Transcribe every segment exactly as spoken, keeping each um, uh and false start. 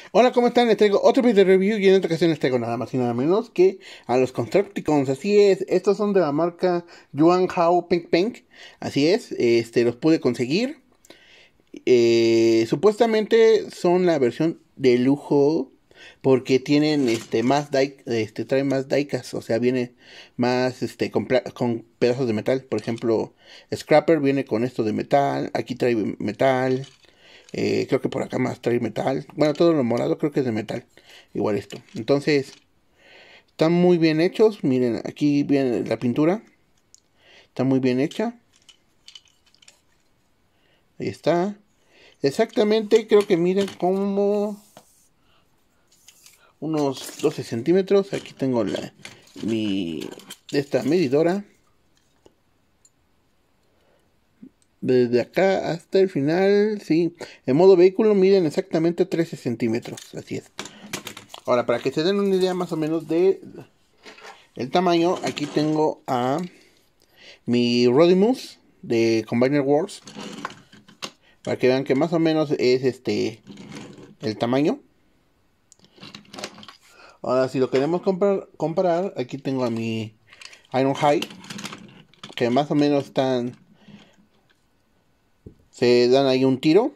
Hola, ¿cómo están? Les traigo otro video de review y en esta ocasión les traigo nada más y nada menos que a los Constructicons. Así es, estos son de la marca Yuan Hao Peng Peng. Así es, este los pude conseguir. Eh, supuestamente son la versión de lujo porque tienen este más die, este trae más diecast, o sea, viene más este con, con pedazos de metal. Por ejemplo, Scrapper viene con esto de metal, aquí trae metal. Eh, creo que por acá más trae metal. Bueno, todo lo morado creo que es de metal. Igual esto. Entonces, están muy bien hechos. Miren, aquí viene la pintura. Está muy bien hecha. Ahí está. Exactamente, creo que miren como unos doce centímetros. Aquí tengo la mi esta medidora. Desde acá hasta el final, sí. En modo vehículo miden exactamente trece centímetros. Así es. Ahora, para que se den una idea más o menos de el tamaño, aquí tengo a mi Rodimus de Combiner Wars. Para que vean que más o menos es este el tamaño. Ahora, si lo queremos comprar, comparar, aquí tengo a mi Ironhide, que más o menos están, se dan ahí un tiro.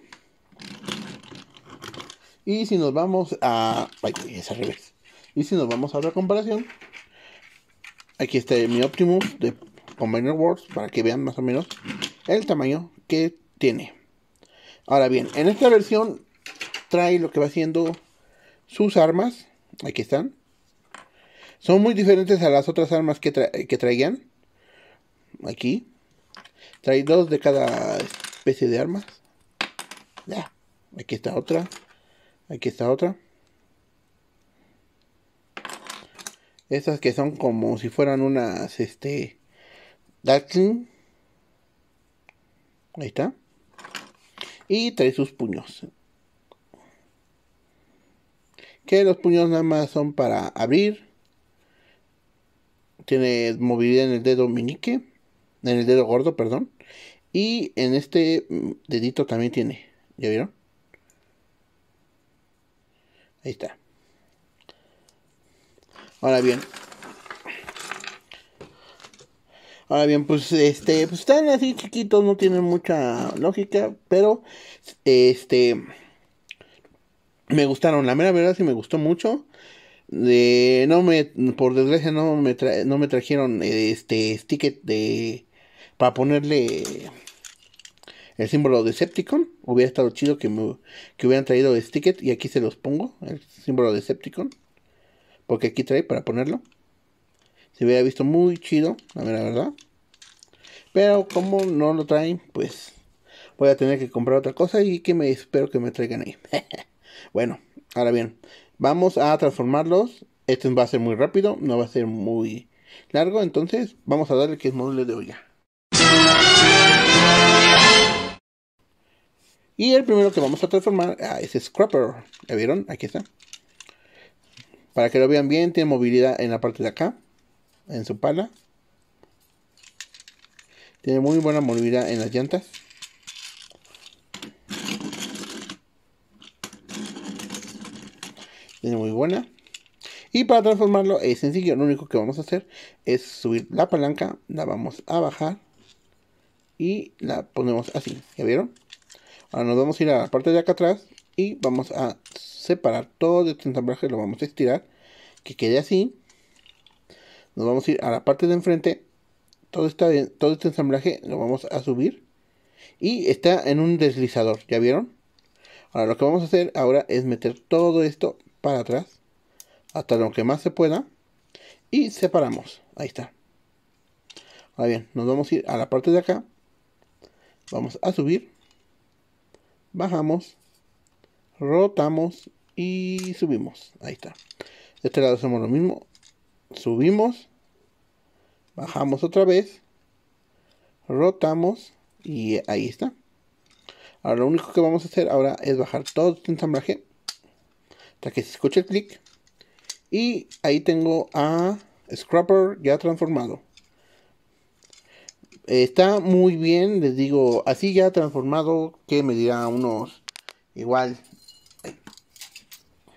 Y si nos vamos a, ay, es al revés. Y si nos vamos a otra comparación, aquí está mi Optimus de Combiner Wars, para que vean más o menos el tamaño que tiene. Ahora bien, en esta versión trae lo que va siendo sus armas. Aquí están. Son muy diferentes a las otras armas que, tra que traían. Aquí. Trae dos de cada especie de armas. Ya. Aquí está otra. Aquí está otra. Estas que son como si fueran unas, este, Darkling. Ahí está. Y trae sus puños. Que los puños nada más son para abrir. Tiene movilidad en el dedo meñique. En el dedo gordo, perdón. Y en este dedito también tiene. ¿Ya vieron? Ahí está. Ahora bien. Ahora bien, pues este, pues están así chiquitos, no tienen mucha lógica, pero este me gustaron, la mera verdad sí me gustó mucho. De, no me, por desgracia no me tra no me trajeron este sticker de para ponerle el símbolo de Decepticon. Hubiera estado chido que me que hubieran traído el sticker y aquí se los pongo, el símbolo de Decepticon, porque aquí trae para ponerlo. Se hubiera visto muy chido, la mera verdad. Pero como no lo traen, pues voy a tener que comprar otra cosa y que me espero que me traigan ahí. Bueno, ahora bien, vamos a transformarlos. Este va a ser muy rápido, no va a ser muy largo, entonces vamos a darle que es módulo de olla. Y el primero que vamos a transformar ah, es Scrapper. ¿Ya vieron? Aquí está. Para que lo vean bien, tiene movilidad en la parte de acá, en su pala. Tiene muy buena movilidad en las llantas. Tiene muy buena. Y para transformarlo es sencillo. Lo único que vamos a hacer es subir la palanca. La vamos a bajar. Y la ponemos así. ¿Ya vieron? Ahora nos vamos a ir a la parte de acá atrás. Y vamos a separar todo este ensamblaje. Lo vamos a estirar. Que quede así. Nos vamos a ir a la parte de enfrente. Todo, esta, todo este ensamblaje lo vamos a subir. Y está en un deslizador. ¿Ya vieron? Ahora lo que vamos a hacer ahora es meter todo esto para atrás. Hasta lo que más se pueda. Y separamos. Ahí está. Ahora bien, nos vamos a ir a la parte de acá. Vamos a subir. Bajamos. Rotamos. Y subimos. Ahí está. De este lado hacemos lo mismo. Subimos. Bajamos otra vez. Rotamos. Y ahí está. Ahora lo único que vamos a hacer ahora es bajar todo este ensamblaje. Hasta que se escuche el clic. Y ahí tengo a Scrapper ya transformado. Está muy bien, les digo, así ya transformado, que me dirá unos, igual,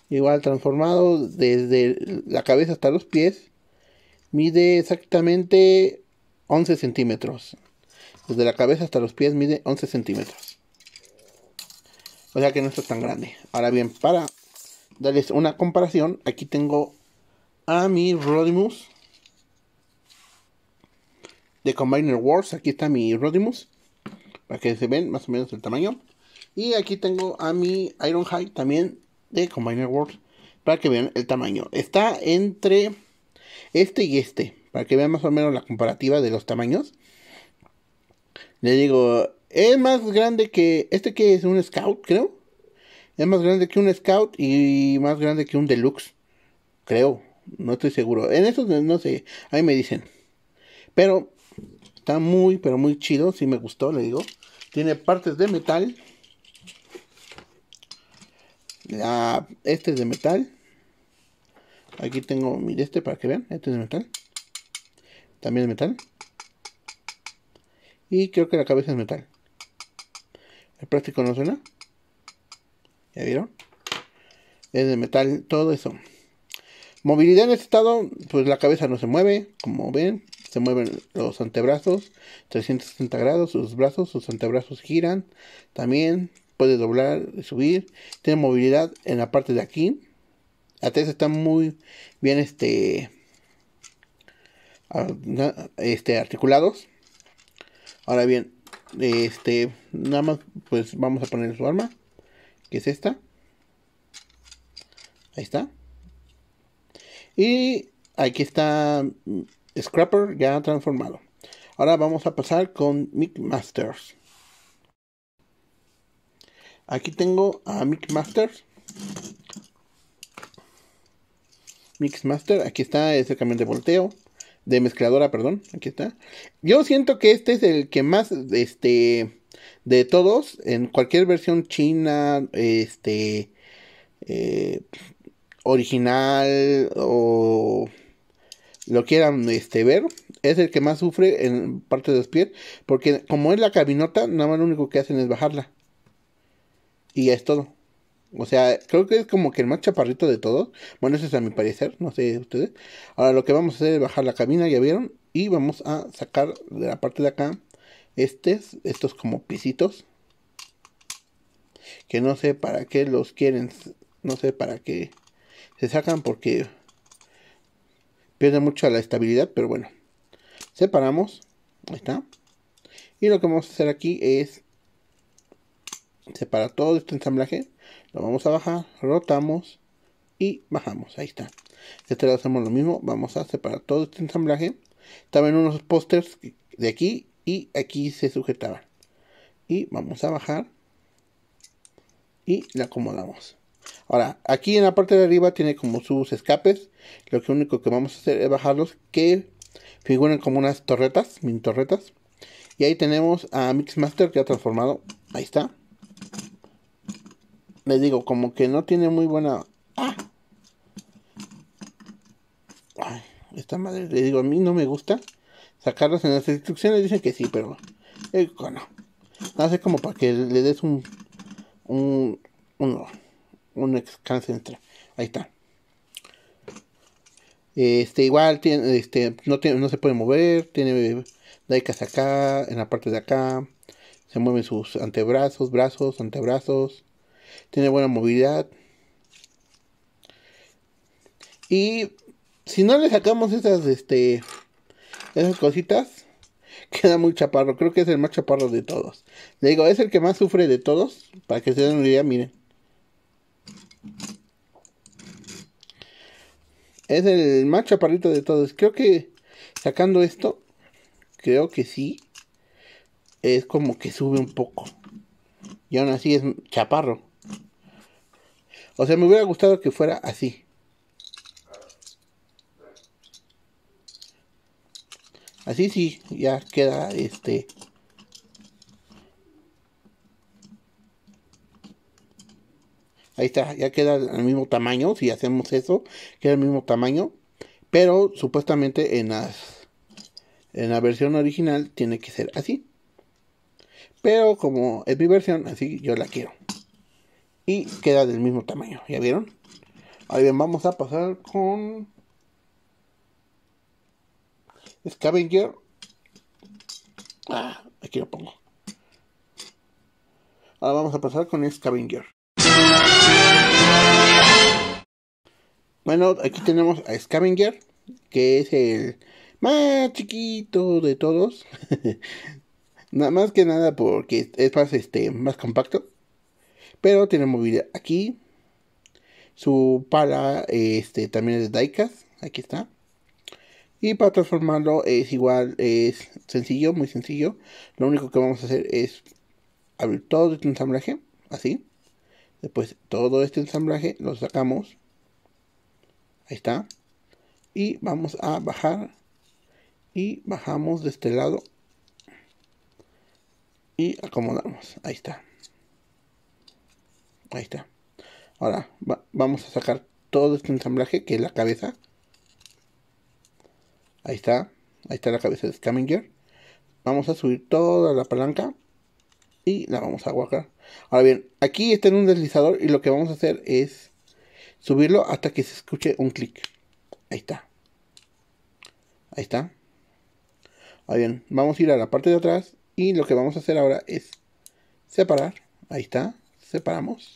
Igual transformado desde la cabeza hasta los pies. Mide exactamente once centímetros. Desde la cabeza hasta los pies mide once centímetros. O sea que no está tan grande. Ahora bien, para darles una comparación, aquí tengo a mi Rodimus de Combiner Wars. Aquí está mi Rodimus, para que se ven más o menos el tamaño. Y aquí tengo a mi Ironhide también de Combiner Wars, para que vean el tamaño. Está entre este y este, para que vean más o menos la comparativa de los tamaños. Le digo, es más grande que este, que es un Scout, creo. Es más grande que un Scout y más grande que un Deluxe, creo. No estoy seguro. En eso no sé, ahí me dicen. Pero está muy, pero muy chido. Sí me gustó, le digo. Tiene partes de metal. La, este es de metal. Aquí tengo mi de este para que vean. Este es de metal. También es metal. Y creo que la cabeza es metal. El plástico no suena. ¿Ya vieron? Es de metal, todo eso. Movilidad en este estado, pues la cabeza no se mueve, como ven. Se mueven los antebrazos, trescientos sesenta grados, sus brazos, sus antebrazos giran. También puede doblar, subir. Tiene movilidad en la parte de aquí. Atrás está muy bien este, este articulados. Ahora bien, este, nada más pues vamos a poner su arma, que es esta. Ahí está. Y aquí está Scrapper ya transformado. Ahora vamos a pasar con Mixmasters. Aquí tengo a Mixmasters. Mixmaster, aquí está, es el camión de volteo. De mezcladora, perdón. Aquí está. Yo siento que este es el que más, este, de todos, en cualquier versión china, este, eh, original o lo quieran este, ver, es el que más sufre en parte de los pies, porque como es la cabinota, nada más lo único que hacen es bajarla. Y ya es todo. O sea, creo que es como que el más chaparrito de todos. Bueno, eso es a mi parecer, no sé ustedes. Ahora lo que vamos a hacer es bajar la cabina, ya vieron. Y vamos a sacar de la parte de acá estos, estos como pisitos. Que no sé para qué los quieren, no sé para qué se sacan porque pierde mucho la estabilidad, pero bueno. Separamos, ahí está. Y lo que vamos a hacer aquí es separar todo este ensamblaje. Lo vamos a bajar, rotamos y bajamos, ahí está. Este lado hacemos lo mismo, vamos a separar todo este ensamblaje. Estaban unos pósters de aquí y aquí se sujetaban. Y vamos a bajar y le acomodamos. Ahora, aquí en la parte de arriba tiene como sus escapes. Lo que único que vamos a hacer es bajarlos, que figuren como unas torretas, mini torretas. Y ahí tenemos a Mixmaster que ha transformado. Ahí está. Les digo, como que no tiene muy buena... ¡Ah! Ay, esta madre, le digo, a mí no me gusta sacarlos. En las instrucciones dicen que sí, pero eh, no. Hace como para que le des un... Un... Un, un descanso entre. Ahí está. Este, igual tiene, este, no tiene, no se puede mover, tiene diecast acá, en la parte de acá, se mueven sus antebrazos, brazos, antebrazos, tiene buena movilidad. Y si no le sacamos esas, este, esas cositas, queda muy chaparro. Creo que es el más chaparro de todos. Le digo, es el que más sufre de todos, para que se den una idea, miren. Es el más chaparrito de todos. Creo que sacando esto, creo que sí. Es como que sube un poco. Y aún así es chaparro. O sea, me hubiera gustado que fuera así. Así sí, ya queda este... Ahí está, ya queda al mismo tamaño. Si hacemos eso, queda al mismo tamaño. Pero supuestamente en las... En la versión original tiene que ser así. Pero como es mi versión, así yo la quiero. Y queda del mismo tamaño, ¿ya vieron? Ahí bien, vamos a pasar con Scavenger. Ah, aquí lo pongo. Ahora vamos a pasar con Scavenger. Bueno, aquí tenemos a Scavenger, que es el más chiquito de todos. Nada más que nada porque es más, este, más compacto. Pero tiene movilidad aquí. Su pala este, también es de diecast. Aquí está. Y para transformarlo es igual, es sencillo, muy sencillo. Lo único que vamos a hacer es abrir todo este ensamblaje, así. Después todo este ensamblaje lo sacamos. Ahí está. Y vamos a bajar. Y bajamos de este lado. Y acomodamos. Ahí está. Ahí está. Ahora va, vamos a sacar todo este ensamblaje, que es la cabeza. Ahí está. Ahí está la cabeza de Scavenger. Vamos a subir toda la palanca. Y la vamos a guardar. Ahora bien, aquí está en un deslizador. Y lo que vamos a hacer es subirlo hasta que se escuche un clic. Ahí está. Ahí está. Ahora bien, vamos a ir a la parte de atrás. Y lo que vamos a hacer ahora es separar. Ahí está. Separamos.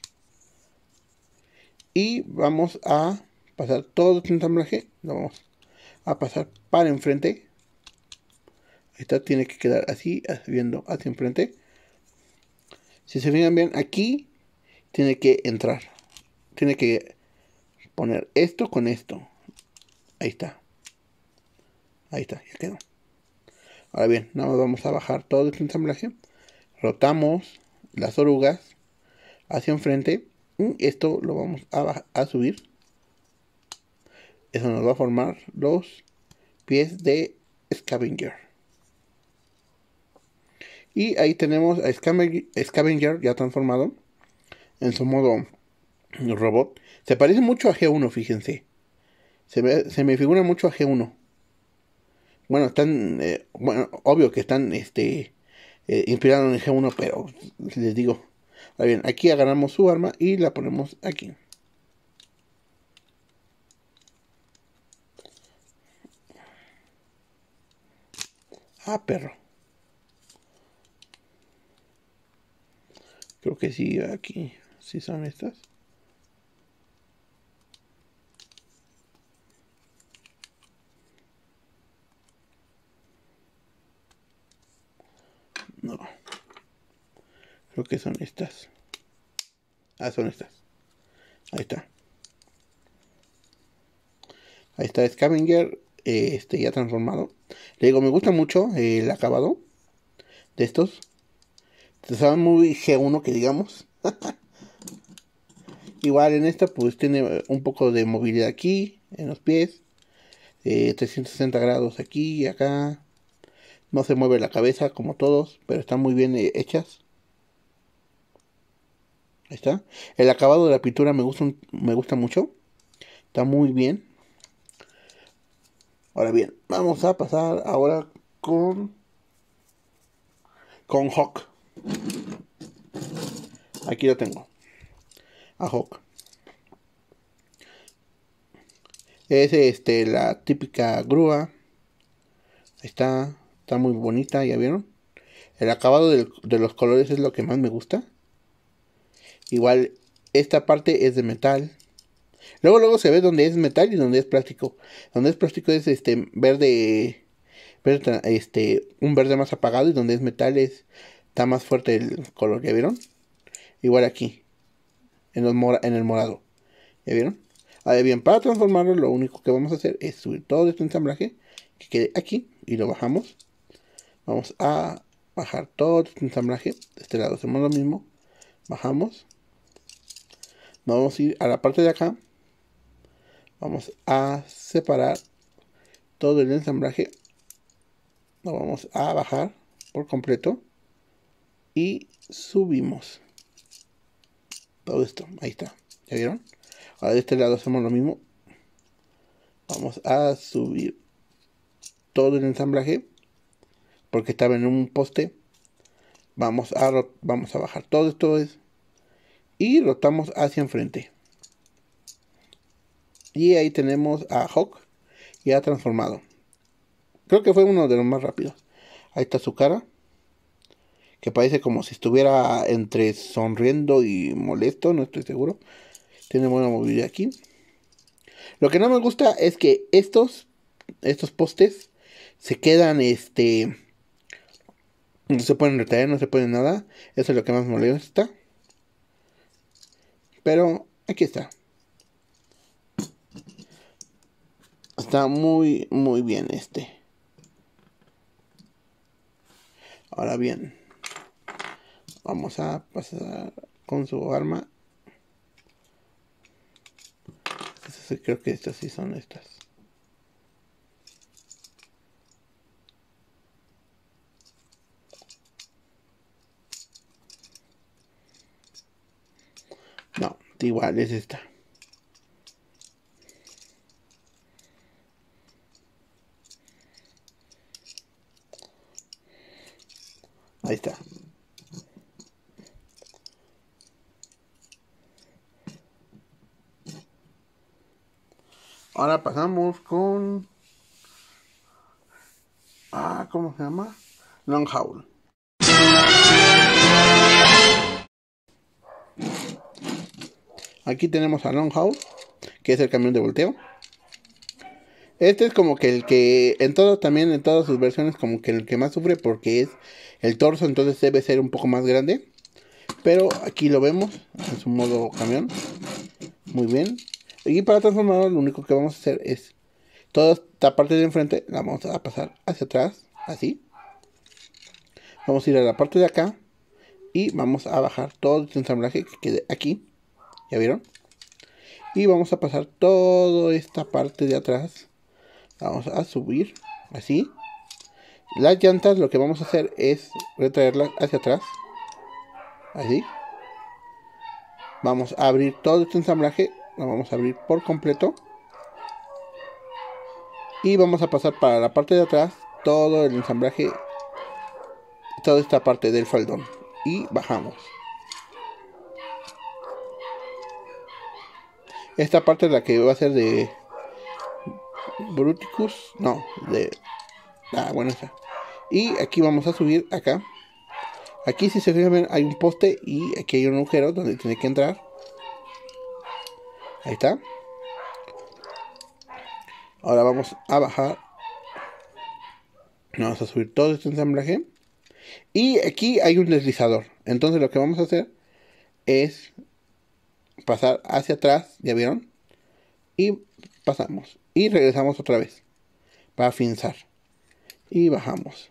Y vamos a pasar todo este ensamblaje. Lo vamos a pasar para enfrente. Esta tiene que quedar así, viendo hacia enfrente. Si se fijan bien, aquí tiene que entrar. Tiene que poner esto con esto. Ahí está. Ahí está, ya quedó. Ahora bien, nada más vamos a bajar todo este ensamblaje. Rotamos las orugas hacia enfrente. Y esto lo vamos a, a subir. Eso nos va a formar los pies de Scavenger. Y ahí tenemos a Scavenger ya transformado en su modo robot. Se parece mucho a G uno, fíjense. Se, ve, se me figura mucho a G uno. Bueno, están, eh, bueno, obvio que están este, eh, inspirados en G uno, pero les digo. Ahora bien, aquí agarramos su arma y la ponemos aquí. Ah, perro. Creo que sí, aquí. Sí son estas. No. Creo que son estas. Ah, son estas. Ahí está. Ahí está Scavenger. Eh, este ya transformado. Le digo, me gusta mucho eh, el acabado de estos. Saben muy G uno, que digamos. Igual en esta pues tiene un poco de movilidad aquí, en los pies. Eh, trescientos sesenta grados aquí y acá. No se mueve la cabeza como todos, pero están muy bien eh, hechas. Ahí está. El acabado de la pintura me gusta, me gusta mucho. Está muy bien. Ahora bien, vamos a pasar ahora con... Con Hawk. Aquí lo tengo. A Hawk. Es este, la típica grúa. Ahí está. Está muy bonita, ¿ya vieron? El acabado de, de los colores es lo que más me gusta. Igual, esta parte es de metal. Luego, luego se ve donde es metal y donde es plástico. Donde es plástico es este verde, verde este, un verde más apagado, y donde es metal es, está más fuerte el color, ¿ya vieron? Igual aquí, en, los mora, en el morado, ¿ya vieron? Ahora bien, para transformarlo lo único que vamos a hacer es subir todo este ensamblaje que quede aquí y lo bajamos. Vamos a bajar todo este ensamblaje. De este lado hacemos lo mismo. Bajamos. Nos vamos a ir a la parte de acá. Vamos a separar todo el ensamblaje. Lo vamos a bajar por completo. Y subimos todo esto. Ahí está. ¿Ya vieron? Ahora de este lado hacemos lo mismo. Vamos a subir todo el ensamblaje, porque estaba en un poste. Vamos a, vamos a bajar todo esto y rotamos hacia enfrente. Y ahí tenemos a Hawk ya transformado. Creo que fue uno de los más rápidos. Ahí está su cara, que parece como si estuviera entre sonriendo y molesto, no estoy seguro. Tiene buena movilidad aquí. Lo que no me gusta es que estos, estos postes se quedan, este, no se pueden retraer, no se puede nada. Eso es lo que más molesta. Pero aquí está. Está muy, muy bien este. Ahora bien, vamos a pasar con su arma. Creo que estas sí son estas. No, igual es esta. Ahí está. Ahora pasamos con... Ah, ¿cómo se llama? Long Haul. Aquí tenemos a Long Haul, que es el camión de volteo. Este es como que el que, en todo, también en todas sus versiones, como que el que más sufre porque es el torso, entonces debe ser un poco más grande. Pero aquí lo vemos en su modo camión. Muy bien. Y para transformarlo, lo único que vamos a hacer es toda esta parte de enfrente la vamos a pasar hacia atrás, así. Vamos a ir a la parte de acá y vamos a bajar todo este ensamblaje que quede aquí. ¿Ya vieron? Y vamos a pasar toda esta parte de atrás. Vamos a subir, así. Las llantas, lo que vamos a hacer es retraerlas hacia atrás, así. Vamos a abrir todo este ensamblaje, lo vamos a abrir por completo. Y vamos a pasar para la parte de atrás todo el ensamblaje, toda esta parte del faldón. Y bajamos. Esta parte es la que va a ser de Bruticus. No, de... Ah, bueno, esta. Y aquí vamos a subir acá. Aquí, si se fijan, hay un poste y aquí hay un agujero donde tiene que entrar. Ahí está. Ahora vamos a bajar. Vamos a subir todo este ensamblaje. Y aquí hay un deslizador. Entonces lo que vamos a hacer es pasar hacia atrás. ¿Ya vieron? Y pasamos. Y regresamos otra vez. Para afianzar. Y bajamos.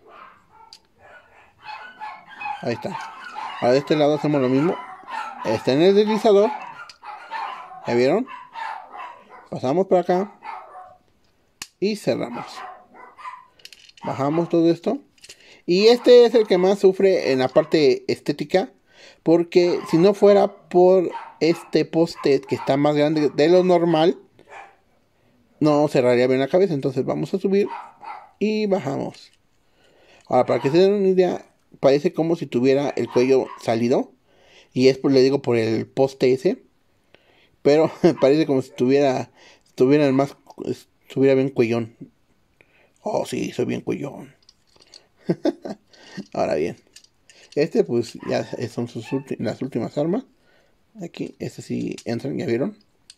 Ahí está. Ahora de este lado hacemos lo mismo. Está en el deslizador. ¿Ya vieron? Pasamos por acá. Y cerramos. Bajamos todo esto. Y este es el que más sufre en la parte estética. Porque si no fuera por este poste que está más grande de lo normal, no cerraría bien la cabeza. Entonces vamos a subir y bajamos. Ahora, para que se den una idea, parece como si tuviera el cuello salido. Y es por, le digo, por el poste ese. Pero parece como si tuviera, tuviera el más, estuviera bien cuellón. Oh, sí, soy bien cuellón. Ahora bien, este pues ya son sus las últimas armas. Aquí, este sí entran, ¿ya vieron?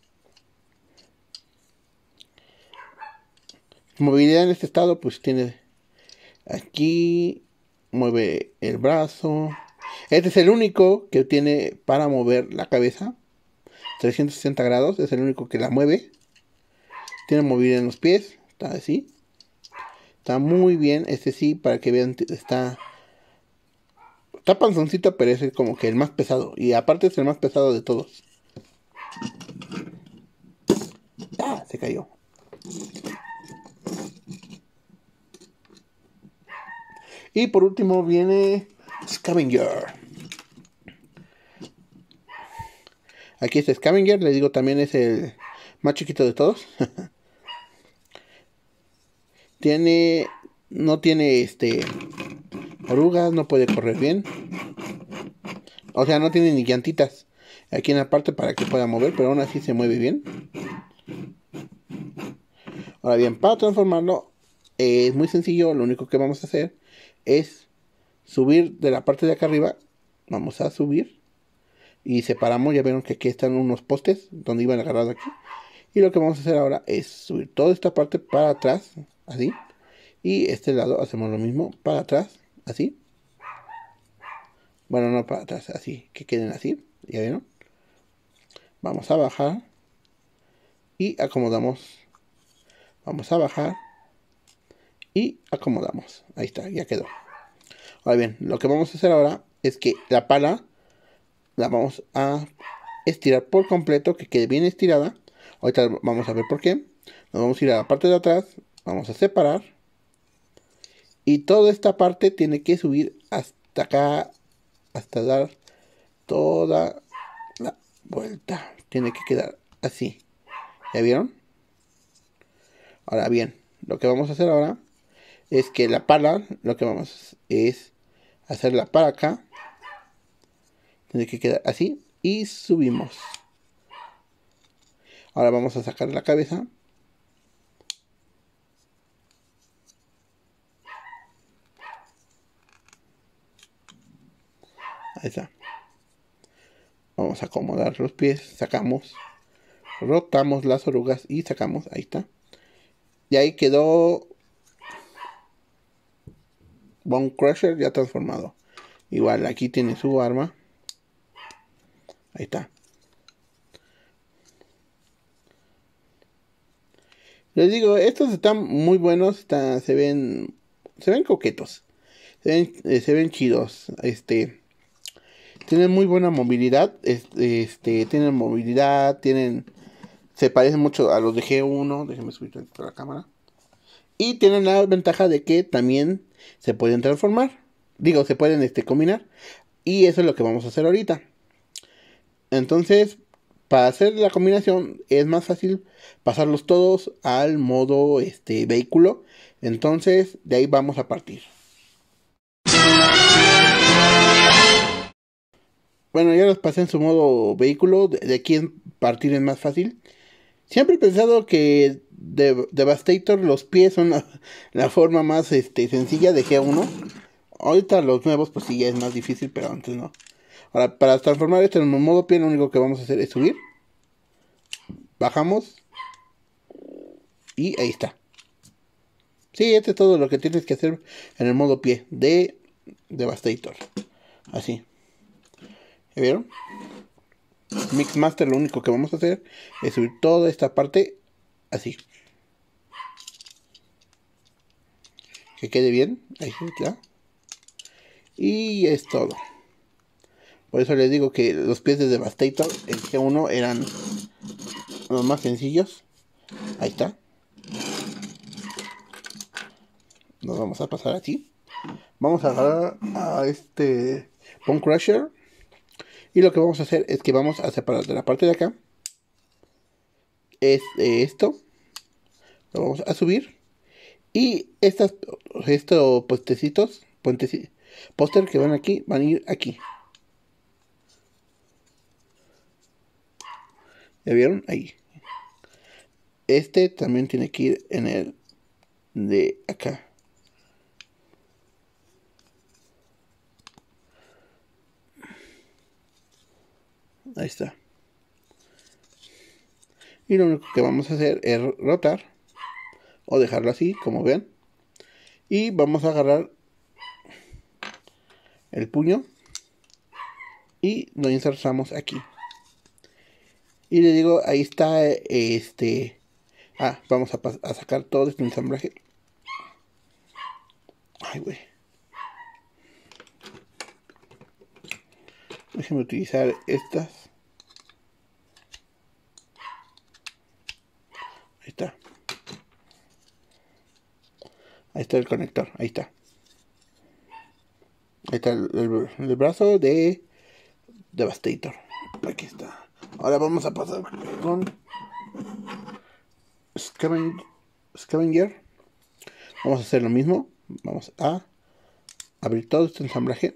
Movilidad en este estado pues tiene aquí, mueve el brazo. Este es el único que tiene para mover la cabeza trescientos sesenta grados, es el único que la mueve. Tiene movilidad en los pies, está así. Está muy bien, este sí, para que vean, está está panzoncito, pero es como que el más pesado. Y aparte es el más pesado de todos. Ah, se cayó. Y por último viene Scavenger. Aquí está Scavenger, le digo, también es el más chiquito de todos. Tiene, no tiene este orugas, no puede correr bien. O sea, no tiene ni llantitas aquí en la parte para que pueda mover, pero aún así se mueve bien. Ahora bien, para transformarlo eh, es muy sencillo. Lo único que vamos a hacer es subir de la parte de acá arriba. Vamos a subir y separamos. Ya vieron que aquí están unos postes donde iban agarrados aquí. Y lo que vamos a hacer ahora es subir toda esta parte para atrás, así. Y este lado hacemos lo mismo, para atrás, así. Bueno, no para atrás, así, que queden así. ¿Ya vieron? Vamos a bajar y acomodamos. Vamos a bajar y acomodamos. Ahí está, ya quedó. Ahora bien, lo que vamos a hacer ahora es que la pala la vamos a estirar por completo, que quede bien estirada. Ahorita vamos a ver por qué. Nos vamos a ir a la parte de atrás, vamos a separar. Y toda esta parte tiene que subir hasta acá, hasta dar toda la vuelta. Tiene que quedar así. ¿Ya vieron? Ahora bien, lo que vamos a hacer ahora es que la pala, lo que vamos es hacerla para acá. Tiene que quedar así y subimos. Ahora vamos a sacar la cabeza. Ahí está. Vamos a acomodar los pies, sacamos, rotamos las orugas y sacamos. Ahí está. Y ahí quedó Bone Crusher ya transformado. Igual aquí tiene su arma. Ahí está. Les digo, estos están muy buenos. Están, se ven. Se ven coquetos. Se ven, eh, se ven chidos. Este. Tienen muy buena movilidad. Este, este. Tienen movilidad. Tienen. Se parecen mucho a los de G uno. Déjenme subir la cámara. Y tienen la ventaja de que también se pueden transformar. Digo, se pueden este, combinar. Y eso es lo que vamos a hacer ahorita. Entonces, para hacer la combinación es más fácil pasarlos todos al modo este, vehículo. Entonces, de ahí vamos a partir. Bueno, ya los pasé en su modo vehículo. De, de aquí en partir es más fácil. Siempre he pensado que de Devastator los pies son la, la forma más este, sencilla de G uno. Ahorita los nuevos pues sí ya es más difícil, pero antes no. Ahora, para transformar esto en modo pie, lo único que vamos a hacer es subir. Bajamos. Y ahí está. Sí, este es todo lo que tienes que hacer en el modo pie de Devastator. Así. ¿Ya vieron? Mixmaster lo único que vamos a hacer es subir toda esta parte así. Que quede bien. Ahí está. Y es todo. Por eso les digo que los pies de Devastator en G uno eran los más sencillos. Ahí está. Nos vamos a pasar así. Vamos a agarrar a este Bone Crusher. Y lo que vamos a hacer es que vamos a separar de la parte de acá. Es eh, esto. Lo vamos a subir. Y estas, estos puestecitos, puentes, póster que van aquí, van a ir aquí. ¿Ya vieron? Ahí. Este también tiene que ir en el de acá. Ahí está. Y lo único que vamos a hacer es rotar. O dejarlo así, como ven. Y vamos a agarrar el puño. Y lo insertamos aquí. Y le digo, ahí está este... Ah, vamos a, a sacar todo este ensamblaje. Ay, güey. Déjenme utilizar estas. Ahí está. Ahí está el conector. Ahí está. Ahí está el, el, el brazo de Devastator. Aquí está. Ahora vamos a pasar con Scavenger. Scavenger. Vamos a hacer lo mismo. Vamos a abrir todo este ensamblaje.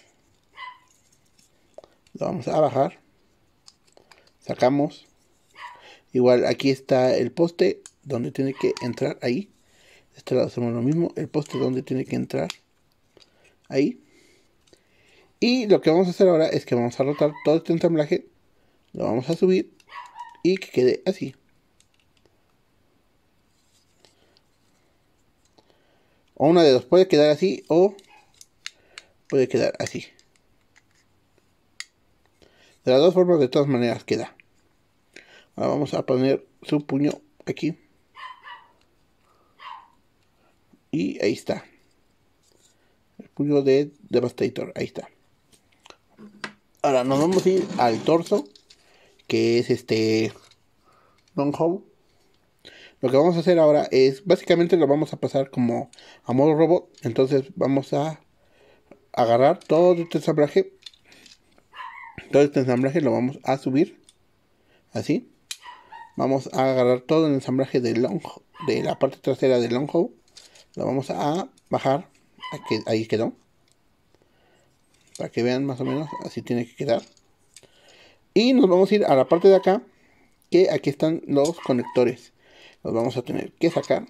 Lo vamos a bajar. Sacamos. Igual aquí está el poste. donde tiene que entrar ahí. De este lado hacemos lo mismo, el poste donde tiene que entrar ahí. Y lo que vamos a hacer ahora es que vamos a rotar todo este ensamblaje, lo vamos a subir y que quede así. O una de dos, puede quedar así o puede quedar así. De las dos formas, de todas maneras queda. Ahora vamos a poner su puño aquí. Y ahí está. El puño de Devastator, ahí está. Ahora nos vamos a ir al torso, que es este Longhow. Lo que vamos a hacer ahora es, básicamente lo vamos a pasar como a modo robot. Entonces vamos a agarrar todo este ensamblaje. Todo este ensamblaje lo vamos a subir. Así. Vamos a agarrar todo el ensamblaje de, long, de la parte trasera del Longhow. Lo vamos a bajar. Aquí, ahí quedó. Para que vean más o menos, así tiene que quedar. Y nos vamos a ir a la parte de acá, que aquí están los conectores. Los vamos a tener que sacar.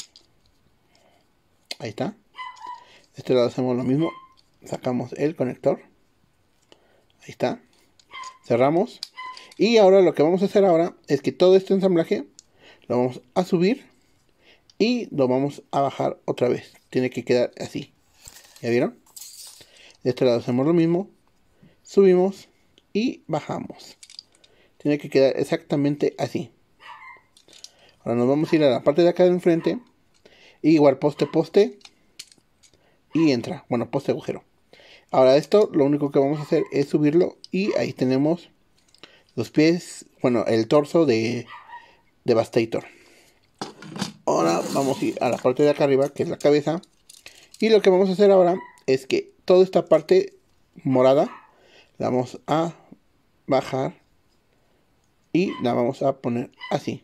Ahí está. De este lado hacemos lo mismo. Sacamos el conector. Ahí está. Cerramos. Y ahora lo que vamos a hacer ahora es que todo este ensamblaje lo vamos a subir y lo vamos a bajar otra vez. Tiene que quedar así. ¿Ya vieron? De este lado hacemos lo mismo. Subimos y bajamos. Tiene que quedar exactamente así. Ahora nos vamos a ir a la parte de acá de enfrente. Y igual poste, poste. Y entra. Bueno, poste, agujero. Ahora esto lo único que vamos a hacer es subirlo. Y ahí tenemos los pies. Bueno, el torso de Devastator. Ahora vamos a ir a la parte de acá arriba, que es la cabeza. Y lo que vamos a hacer ahora es que toda esta parte morada la vamos a bajar. Y la vamos a poner así.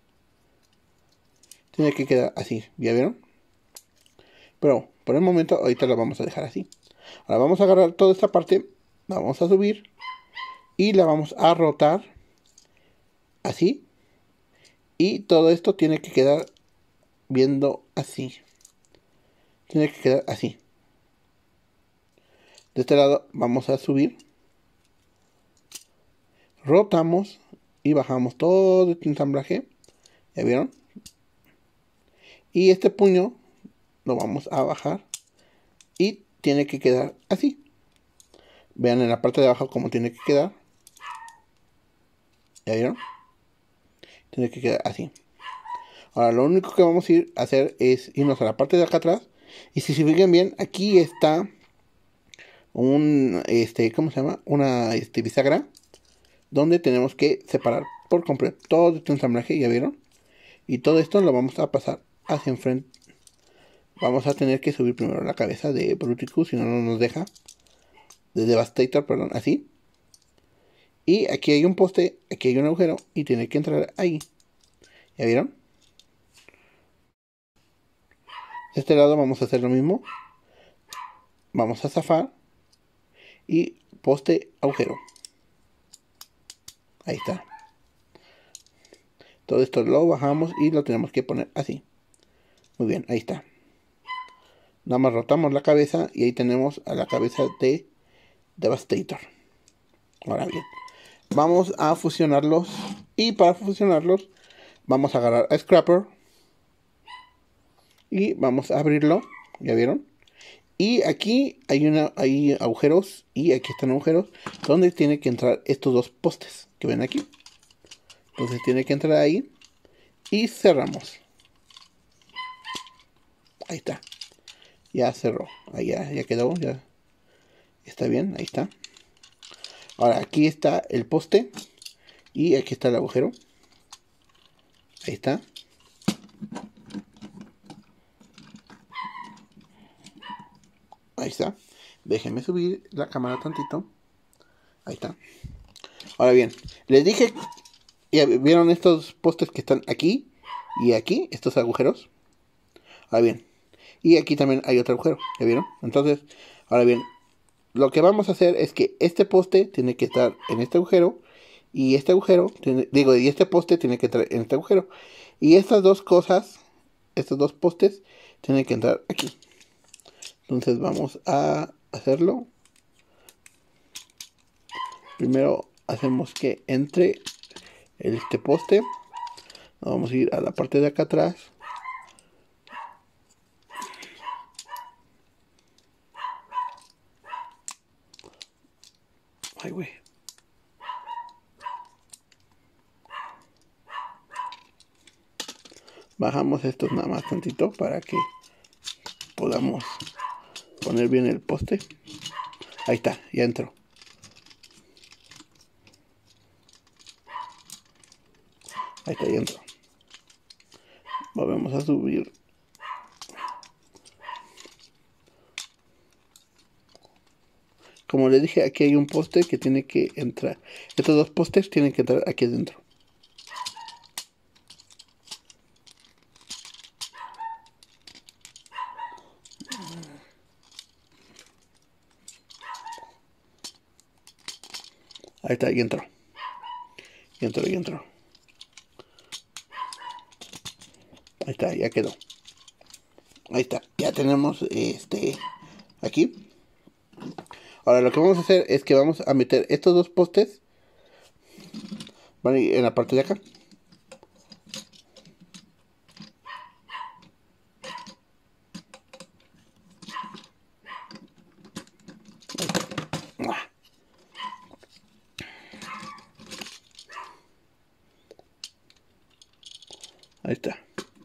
Tiene que quedar así, ¿ya vieron? Pero por el momento ahorita lo vamos a dejar así. Ahora vamos a agarrar toda esta parte, la vamos a subir y la vamos a rotar así. Y todo esto tiene que quedar viendo así. Tiene que quedar así. De este lado vamos a subir. Rotamos y bajamos todo este ensamblaje. ¿Ya vieron? Y este puño lo vamos a bajar y tiene que quedar así. Vean en la parte de abajo cómo tiene que quedar. ¿Ya vieron? Tiene que quedar así. Ahora lo único que vamos a ir a hacer es irnos a la parte de acá atrás. Y si se fijan bien, aquí está un, este, ¿cómo se llama? Una este, bisagra. Donde tenemos que separar por completo todo este ensamblaje, ¿ya vieron? Y todo esto lo vamos a pasar hacia enfrente. Vamos a tener que subir primero la cabeza de Bruticus, si no, no nos deja. De Devastator, perdón, así. Y aquí hay un poste, aquí hay un agujero y tiene que entrar ahí. ¿Ya vieron? De este lado vamos a hacer lo mismo. Vamos a zafar. Y poste, agujero. Ahí está. Todo esto lo bajamos y lo tenemos que poner así. Muy bien, ahí está. Nada más rotamos la cabeza y ahí tenemos a la cabeza de Devastator. Ahora bien, vamos a fusionarlos. Y para fusionarlos vamos a agarrar a Scrapper. Y vamos a abrirlo. ¿Ya vieron? Y aquí hay, una, hay agujeros. Y aquí están agujeros donde tiene que entrar estos dos postes que ven aquí. Entonces tiene que entrar ahí. Y cerramos. Ahí está. Ya cerró. Ahí ya, ya quedó. Ya está bien. Ahí está. Ahora aquí está el poste. Y aquí está el agujero. Ahí está. Ahí está. Déjenme subir la cámara tantito. Ahí está. Ahora bien, les dije, ya vieron estos postes que están aquí y aquí, estos agujeros. Ahora bien, y aquí también hay otro agujero, ¿ya vieron? Entonces, ahora bien, lo que vamos a hacer es que este poste tiene que estar en este agujero Y este agujero, tiene, digo, y este poste tiene que entrar en este agujero. Y estas dos cosas, estos dos postes, tienen que entrar aquí. Entonces vamos a hacerlo. Primero hacemos que entre este poste. Vamos a ir a la parte de acá atrás. Ay, güey. Bajamos estos nada más tantito para que podamos poner bien el poste. Ahí está, ya entró. Ahí está, ya entró. Volvemos a subir. Como les dije, aquí hay un poste que tiene que entrar. Estos dos postes tienen que entrar aquí adentro. Ahí está, y entró. Y entró, y entró. Ahí está, ya quedó. Ahí está, ya tenemos este aquí. Ahora lo que vamos a hacer es que vamos a meter estos dos postes. Van a ir en la parte de acá. Ahí está.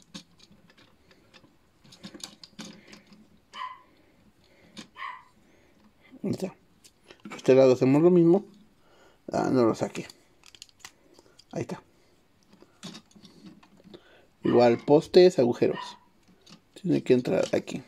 Ahí está. Este lado hacemos lo mismo. Ah, no lo saqué. Ahí está. Igual postes, agujeros. Tiene que entrar aquí.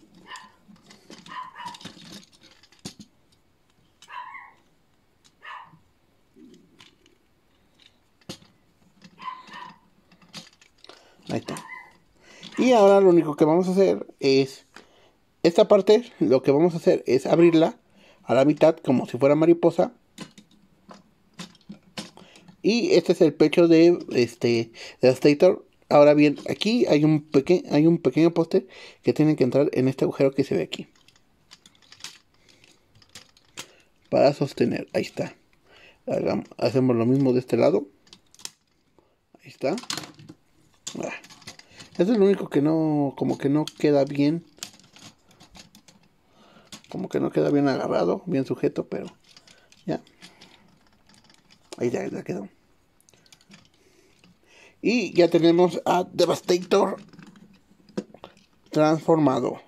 Ahí está. Y ahora lo único que vamos a hacer es... Esta parte, lo que vamos a hacer es abrirla a la mitad como si fuera mariposa. Y este es el pecho de este Devastator. Ahora bien, aquí hay un, peque hay un pequeño poste que tiene que entrar en este agujero que se ve aquí. Para sostener, ahí está. Hagamos, hacemos lo mismo de este lado. Ahí está. Ah, eso es lo único que no, como que no queda bien. Como que no queda bien agarrado, bien sujeto, pero ya. Ahí ya, ya quedó. Y ya tenemos a Devastator transformado.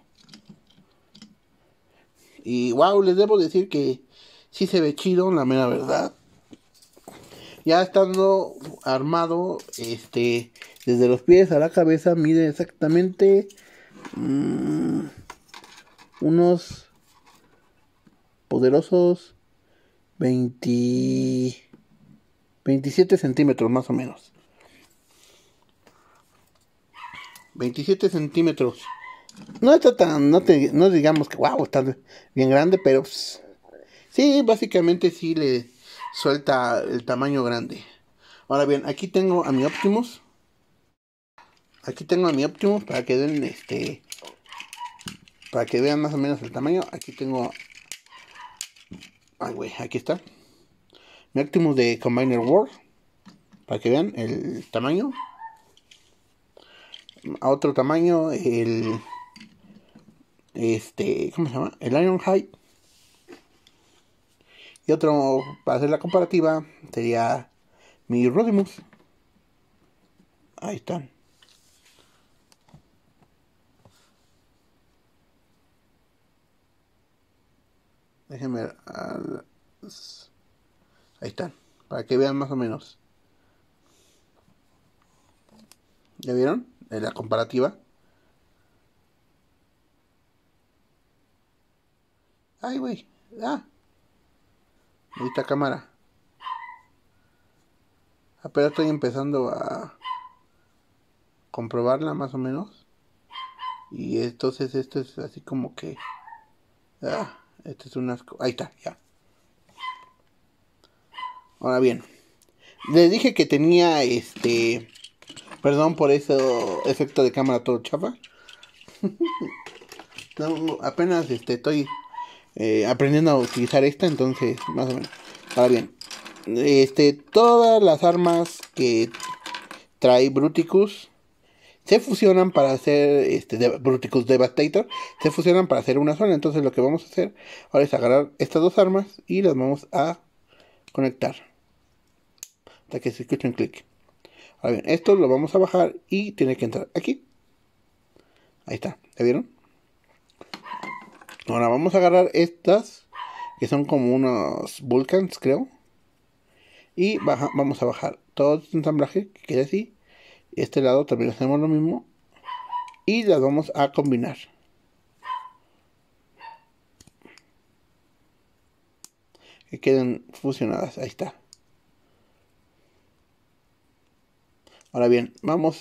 Y wow, les debo decir que sí se ve chido, la mera verdad. Ya estando armado, este, desde los pies a la cabeza, mide exactamente mmm, unos poderosos veinte, veintisiete centímetros más o menos. veintisiete centímetros. No está tan, no, te, no digamos que wow, está bien grande, pero pues, sí, básicamente sí le suelta el tamaño grande. Ahora bien, aquí tengo a mi Optimus. Aquí tengo a mi Optimus para que den este, para que vean más o menos el tamaño. Aquí tengo, ay güey, aquí está mi Optimus de Combiner World, para que vean el tamaño. A otro tamaño el este, ¿cómo se llama? El Ironhide. Y otro, para hacer la comparativa, sería mi Rodimus. Ahí están. Déjenme ver. Ahí están. Para que vean más o menos. ¿Ya vieron? En la comparativa. Ay, güey. Ah. Ahí está cámara. Apenas estoy empezando a comprobarla más o menos. Y entonces esto es así como que... Ah, este es un asco. Ahí está, ya. Ahora bien. Les dije que tenía este... Perdón por ese efecto de cámara todo chafa. No, apenas este, estoy eh, aprendiendo a utilizar esta, entonces más o menos. Ahora bien, este, todas las armas que trae Bruticus se fusionan para hacer, este, de, Bruticus Devastator, se fusionan para hacer una sola. Entonces lo que vamos a hacer ahora es agarrar estas dos armas y las vamos a conectar hasta que se escuche un clic. Ahora bien, esto lo vamos a bajar y tiene que entrar aquí. Ahí está, ¿ya vieron? Ahora vamos a agarrar estas, que son como unos Vulcans, creo. Y baja, vamos a bajar todo este ensamblaje, que quede así. Este lado también hacemos lo mismo. Y las vamos a combinar. Que queden fusionadas, ahí está. Ahora bien, vamos...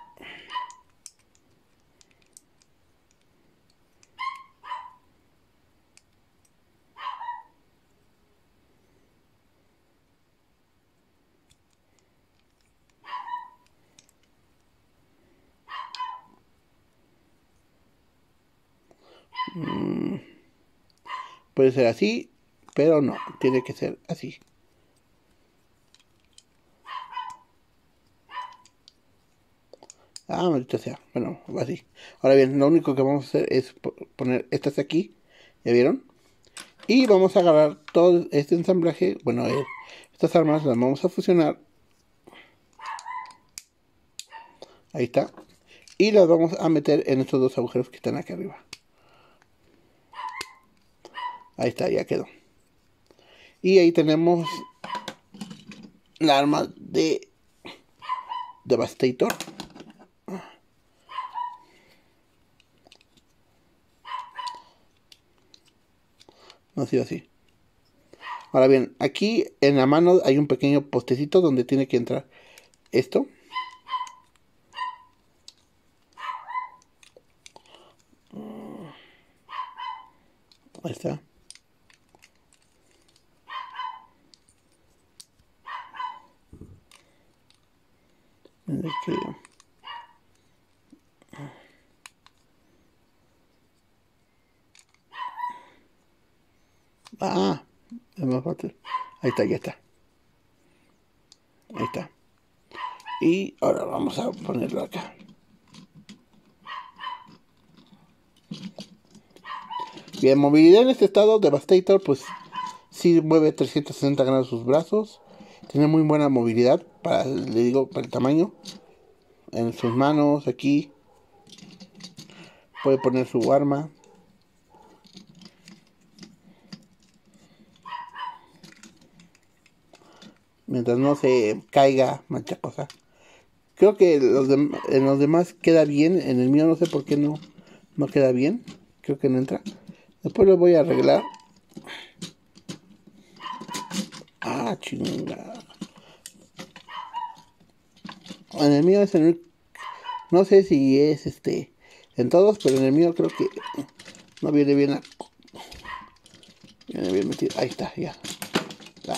Mm, puede ser así, pero no, tiene que ser así. Ah, maldita sea. Bueno, así. Ahora bien, lo único que vamos a hacer es poner estas aquí. ¿Ya vieron? Y vamos a agarrar todo este ensamblaje. Bueno, eh, estas armas las vamos a fusionar. Ahí está. Y las vamos a meter en estos dos agujeros que están aquí arriba. Ahí está, ya quedó. Y ahí tenemos la arma de Devastator. No ha sido así. Ahora bien, aquí en la mano hay un pequeño postecito donde tiene que entrar esto. Ahí está. Ah, es más fácil. Ahí está, ya está. Ahí está. Y ahora vamos a ponerlo acá. Bien, movilidad en este estado, Devastator, pues sí mueve trescientos sesenta grados sus brazos. Tiene muy buena movilidad, para, le digo, para el tamaño. En sus manos, aquí. Puede poner su arma. Mientras no se caiga, mancha cosa. Creo que los de, en los demás queda bien. En el mío no sé por qué no, no queda bien. Creo que no entra. Después lo voy a arreglar. Ah, chinga. En el mío es en el... No sé si es este... En todos, pero en el mío creo que... No viene bien a... Viene bien metido. Ahí está, ya. Ah.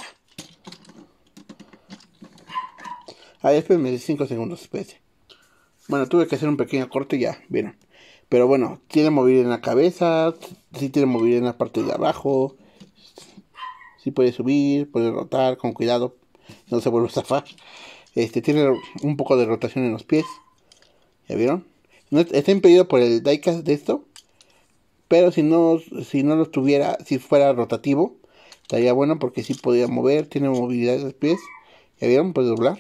Ahí espérenme cinco segundos, espérense. Bueno, tuve que hacer un pequeño corte ya, vieron. Pero bueno, tiene movilidad en la cabeza, sí tiene movilidad en la parte de abajo. Sí puede subir, puede rotar con cuidado, no se vuelve a zafar. Este, tiene un poco de rotación en los pies. ¿Ya vieron? No, está impedido por el diecast de esto. Pero si no, si no lo tuviera, si fuera rotativo, estaría bueno porque sí podría mover, tiene movilidad en los pies. ¿Ya vieron? Puede doblar.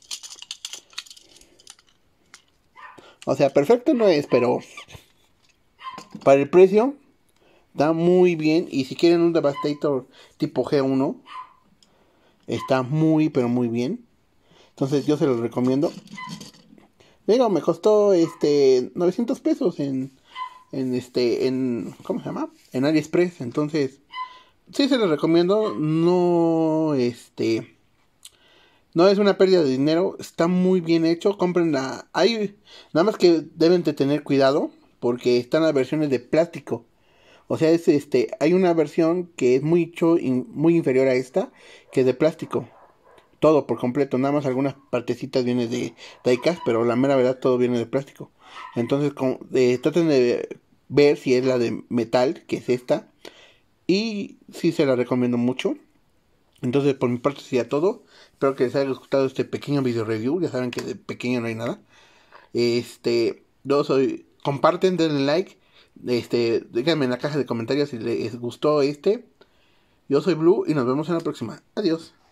O sea, perfecto no es, pero para el precio está muy bien. Y si quieren un Devastator tipo G uno, está muy, pero muy bien. Entonces yo se los recomiendo. Digo, me costó este novecientos pesos en, en este, en, ¿cómo se llama? En AliExpress. Entonces, sí se los recomiendo. No, este... No es una pérdida de dinero, está muy bien hecho, cómprenla. Hay, nada más que deben de tener cuidado, porque están las versiones de plástico. O sea, es este, hay una versión que es mucho, in, muy inferior a esta, que es de plástico. todo por completo, nada más algunas partecitas vienen de diecast, pero la mera verdad todo viene de plástico. Entonces con, eh, traten de ver si es la de metal, que es esta, y sí se la recomiendo mucho. Entonces por mi parte sería todo. Espero que les haya gustado este pequeño video review. Ya saben que de pequeño no hay nada. Este, yo soy, comparten, denle like. Este, díganme en la caja de comentarios si les gustó este. Yo soy Blue y nos vemos en la próxima. Adiós.